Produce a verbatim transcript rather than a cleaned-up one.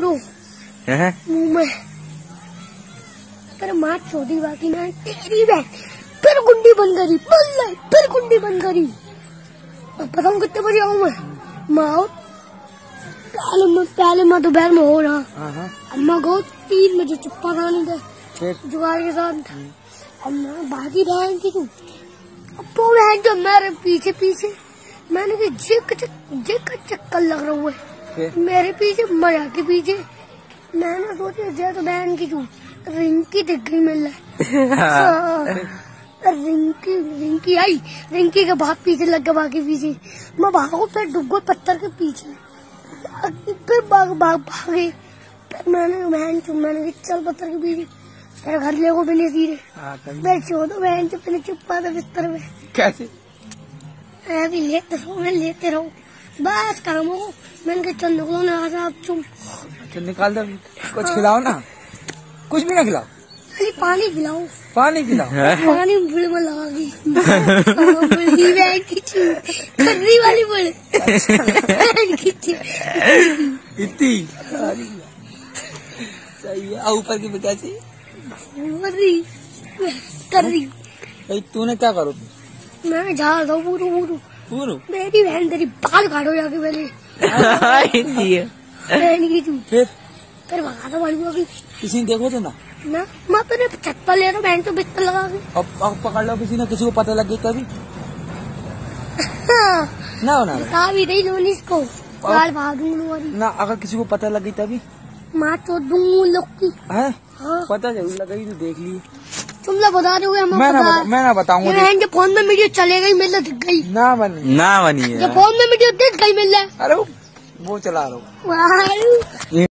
पूरो मुंह में। तेरे माँ छोटी बाकी ना तेरी बहन फिर गुंडी बंद करी, बल्ले फिर गुंडी बंद करी। अब पता हूँ कितने बजे आऊँ मैं। माँ पहले मैं पहले मैं दोपहर में हो रहा, अम्मा को तीन बजे चुप्पा खाने थे जुगाड़ के साथ। अब मैं भागी बहन की तू, अब वो बहन जो मेरे पीछे पीछे, मैंने कि जिक जिक चक्कर लग रहा है मेरे पीछे, मजा के पीछे। मैंने सोचा जय तो बहन की तू रिंकी दिख गई मिल रहा। रिंकी रिंकी आई, रिंकी के बाद पीछे लग गया बाकी पीछे। मैं भागू फिर डुब पत्थर के पीछे, फिर भाग भाग भागे। फिर मैंने बहन चुप मैंने चल पत्थर के पीछे, फिर घर ले को बिने सीधे मैं छोड़ो बहन चुप मैंने चुप्पा था बिस्तर में। कैसे अभी लेते रहो मैं लेते रहो बस काम हो। मैंने कहा चल निकलो ना आज आप चुप। चल निकाल दो, कुछ खिलाओ ना, कुछ भी ना खिलाओ, खाली पानी पिलाओ। पानी पिलाओ, पानी बुढ़ में लगा दी खर्री वाली बुढ़ इतनी सही है। ऊपर की कैसी कर्री। तूने क्या करो? मैं झाड़ दो पूरू पूरू पूरू। मेरी बहन तेरी बाल काटो जाके पहले बहन की तू। फिर फिर भगा दो बड़ी किसी ने देखो तो ना ना मैं तेरे छत पर ले रहा हूँ बहन तो बिस्तर लगा के। अब अब पकड़ लो किसी ने, किसी को पता लग गया तभी ना होना बता भी रही लोनी इसको बाल भागूंगी ना। अगर किसी को पता लग गई तभी माँ तो दूंगी लोग की है। हाँ। पता जरूर लगी तो देख ली। तुम लोग बता दोगे? मैं ना बता, मैं ना बताऊंगा। बहन के फोन में वीडियो चले गई मिल दिख गई ना बनी ना बनी है फोन में वीडियो दिख गई मिल। अरे वो चला रहा हूँ।